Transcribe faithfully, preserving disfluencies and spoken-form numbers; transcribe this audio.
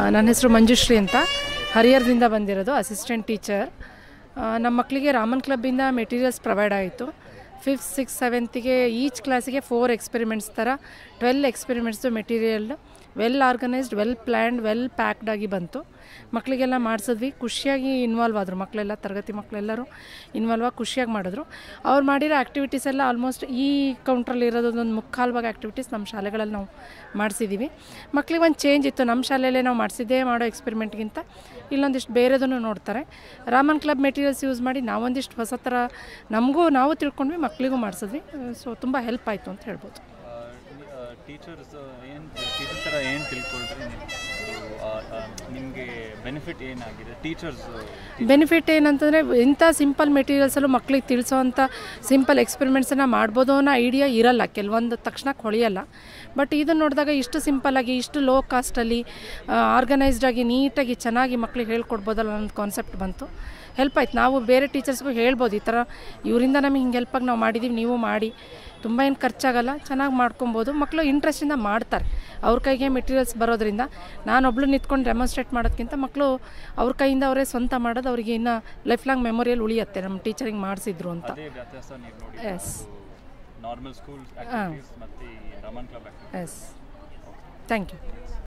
ನನ್ನ ಹೆಸರು ಮಂಜುಶ್ರೀ ಅಂತ, ಹರಿಹರದಿಂದ ಬಂದಿರೋದು, ಅಸಿಸ್ಟೆಂಟ್ ಟೀಚರ್. ನಮ್ಮ ಮಕ್ಕಳಿಗೆ ರಾಮನ್ ಕ್ಲಬ್ಬಿಂದ ಮೆಟೀರಿಯಲ್ಸ್ ಪ್ರೊವೈಡ್ ಆಯಿತು. ಫಿಫ್ತ್ ಸಿಕ್ಸ್ ಸೆವೆಂತಿಗೆ ಈಚ್ ಕ್ಲಾಸಿಗೆ ಫೋರ್ ಎಕ್ಸ್ಪೆರಿಮೆಂಟ್ಸ್ ಥರ ಟ್ವೆಲ್ ಎಕ್ಸ್ಪೆರಿಮೆಂಟ್ಸ್ದು material well organised, well planned, well packed ಆಗಿ ಬಂತು. ಮಕ್ಕಳಿಗೆಲ್ಲ ಮಾಡಿಸಿದ್ವಿ, ಖುಷಿಯಾಗಿ ಇನ್ವಾಲ್ವ್ ಆದರು. ಮಕ್ಕಳೆಲ್ಲ ತರಗತಿ ಮಕ್ಕಳೆಲ್ಲರೂ ಇನ್ವಾಲ್ವ್ ಆಗಿ ಖುಷಿಯಾಗಿ ಮಾಡಿದ್ರು. ಅವ್ರು ಮಾಡಿರೋ ಆ್ಯಕ್ಟಿವಿಟೀಸ್ ಎಲ್ಲ ಆಲ್ಮೋಸ್ಟ್ ಈ ಕೌಂಟ್ರಲ್ಲಿ ಇರೋದೊಂದು ಮುಕ್ಕಾಲು ಭಾಗ ಆ್ಯಕ್ಟಿವಿಟೀಸ್ ನಮ್ಮ ಶಾಲೆಗಳಲ್ಲಿ ನಾವು ಮಾಡಿಸಿದ್ದೀವಿ. ಮಕ್ಕಳಿಗೆ ಒಂದು ಚೇಂಜ್ ಇತ್ತು. ನಮ್ಮ ಶಾಲೆಯಲ್ಲೇ ನಾವು ಮಾಡಿಸಿದ್ದೇ ಮಾಡೋ ಎಕ್ಸ್ಪೆರಿಮೆಂಟ್ಗಿಂತ ಇಲ್ಲೊಂದಿಷ್ಟು ಬೇರೆದನ್ನು ನೋಡ್ತಾರೆ. ರಾಮನ್ ಕ್ಲಬ್ ಮೆಟೀರಿಯಲ್ಸ್ ಯೂಸ್ ಮಾಡಿ ನಾವೊಂದಿಷ್ಟು ಹೊಸ ಥರ ನಮಗೂ ನಾವು ತಿಳ್ಕೊಂಡ್ವಿ, ಮಕ್ಕಳಿಗೂ ಮಾಡಿಸಿದ್ವಿ. ಸೊ ತುಂಬ ಹೆಲ್ಪ್ ಆಯಿತು ಅಂತ ಹೇಳ್ಬೋದು. ಟೀಚರ್ಸ್ ಏನು ಟೀಚರ್ಸ್ ಥರ ಏನು ತಿಳ್ಕೊಳ್ರಿ ನಿಮಗೆ ಬೆನಿಫಿಟ್ ಏನಾಗಿದೆ? ಟೀಚರ್ಸ್ ಬೆನಿಫಿಟ್ ಏನಂತಂದರೆ, ಇಂಥ ಸಿಂಪಲ್ ಮೆಟೀರಿಯಲ್ಸಲ್ಲೂ ಮಕ್ಕಳಿಗೆ ತಿಳಿಸೋವಂಥ ಸಿಂಪಲ್ ಎಕ್ಸ್ಪೆರಿಮೆಂಟ್ಸನ್ನು ಮಾಡ್ಬೋದು ಅನ್ನೋ ಐಡಿಯಾ ಇರಲ್ಲ, ಕೆಲವೊಂದು ತಕ್ಷಣಕ್ಕೆ ಹೊಳೆಯಲ್ಲ. ಬಟ್ ಇದನ್ನು ನೋಡಿದಾಗ ಇಷ್ಟು ಸಿಂಪಲ್ಲಾಗಿ, ಇಷ್ಟು ಲೋ ಕಾಸ್ಟಲ್ಲಿ, ಆರ್ಗನೈಸ್ಡಾಗಿ, ನೀಟಾಗಿ, ಚೆನ್ನಾಗಿ ಮಕ್ಕಳಿಗೆ ಹೇಳ್ಕೊಡ್ಬೋದಲ್ಲ ಅನ್ನೋ ಕಾನ್ಸೆಪ್ಟ್ ಬಂತು. ಹೆಲ್ಪ್ ಆಯ್ತು. ನಾವು ಬೇರೆ ಟೀಚರ್ಸ್ಗೂ ಹೇಳ್ಬೋದು, ಈ ಥರ ಇವರಿಂದ ನಮಗೆ ಹಿಂಗೆ ಹೆಲ್ಪಾಗಿ ನಾವು ಮಾಡಿದ್ದೀವಿ, ನೀವು ಮಾಡಿ. ತುಂಬ ಏನು ಖರ್ಚಾಗಲ್ಲ, ಚೆನ್ನಾಗಿ ಮಾಡ್ಕೊಬೋದು. ಮಕ್ಕಳು ಇಂಟ್ರೆಸ್ಟಿಂದ ಮಾಡ್ತಾರೆ. ಅವ್ರ ಕೈಗೆ ಮೆಟೀರಿಯಲ್ಸ್ ಬರೋದ್ರಿಂದ ನಾನೊಬ್ಳು ನಿಂತ್ಕೊಂಡು ಡೆಮಾನ್ಸ್ಟ್ರೇಟ್ ಮಾಡೋದಕ್ಕಿಂತ ಮಕ್ಕಳು ಅವ್ರ ಕೈಯಿಂದ ಅವರೇ ಸ್ವಂತ ಮಾಡೋದು ಅವರಿಗೆ ಇನ್ನೂ ಲೈಫ್ ಲಾಂಗ್ ಮೆಮೊರಿಯಲ್ಲಿ ಉಳಿಯುತ್ತೆ, ನಮ್ಮ ಟೀಚರಿಂಗ್ ಮಾಡಿಸಿದ್ರು ಅಂತ. ಎಸ್ ನಾರ್ಮಲ್ ಸ್ಕೂಲ್ಸ್ ಆಕ್ಟಿವಿಟೀಸ್ ಮತ್ತು Raman club activities. Yes thank you.